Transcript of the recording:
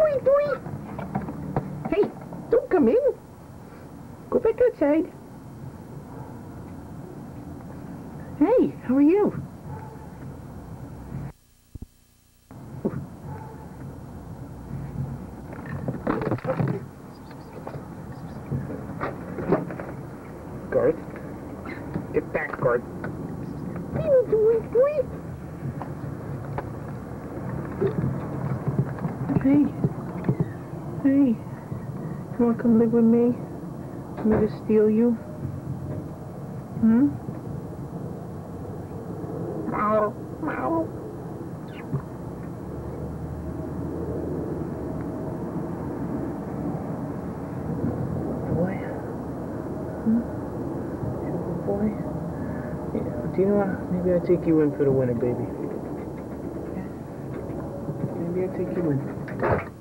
boy. Hey, don't come in. Go back outside. Hey, how are you? Garth. Get back, Garth. What are you doing, boy? Hey. Hey. You want to come live with me? Want me to steal you? Hmm? Meow. Meow. Boy. Hmm? Boy? Yeah. Do you know what? Maybe I'll take you in for the winter, baby. Yeah. Maybe I'll take you in.